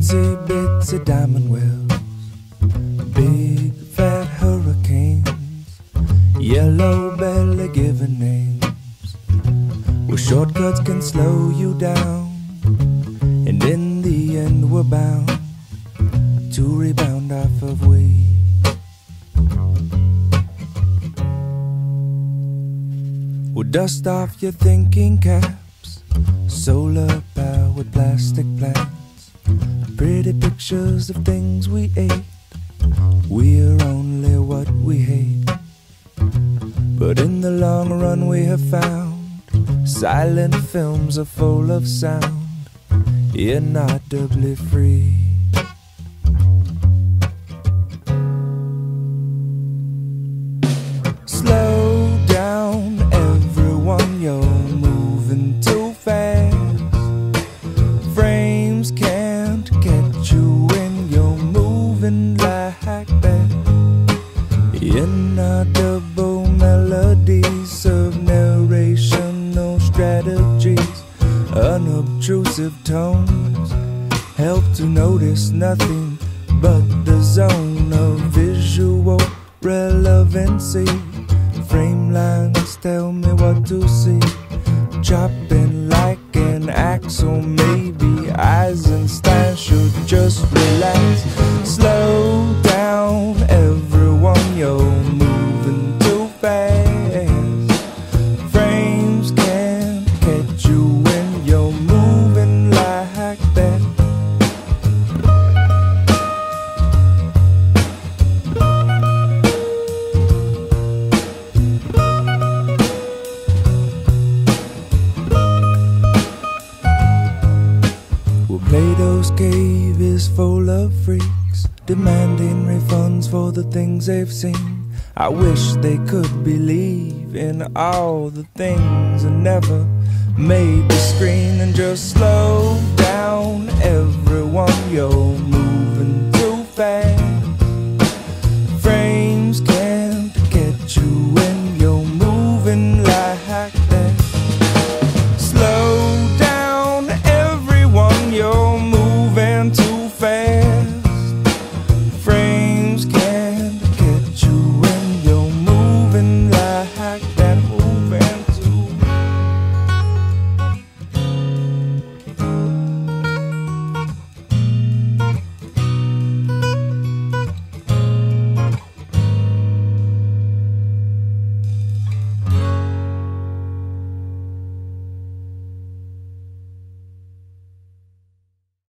itsy bitsy diamond wells, big fat hurricanes, yellow belly giving names. Well, shortcuts can slow you down, and in the end we're bound to rebound off of weight. We'll dust off your thinking caps, solar powered plastic plants, pretty pictures of things we ate. We're only what we hate, but in the long run we have found silent films are full of sound, inaudibly free. Slow down everyone, you're moving too fast. Frames can't catch you when you're moving like that. Inaudible melodies of narration, no strategies, unobtrusive tones help to notice nothing but the zone of visual relevancy. Frame lines tell me what to see, chopping like an axle. Maybe Eisenstein should just relax. Slow down everyone, you're moving too fast. Frames can't catch you when you're moving like that. Plato's cave is full of freaks, demanding refunds for the things they've seen. I wish they could believe in all the things that never made the screen. And just slow down everyone, you're moving too fast.